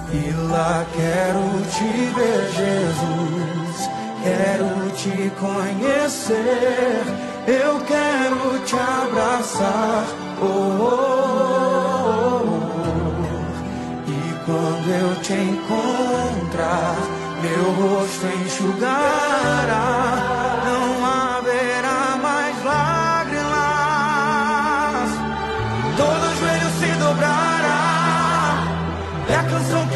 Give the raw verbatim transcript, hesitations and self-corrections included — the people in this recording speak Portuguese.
E lá quero te ver, Jesus, quero te conhecer, eu quero te abraçar, oh, oh, oh, oh. E quando eu te encontrar, meu rosto enxugará, não haverá mais lágrimas, todo joelho se dobrará, e a canção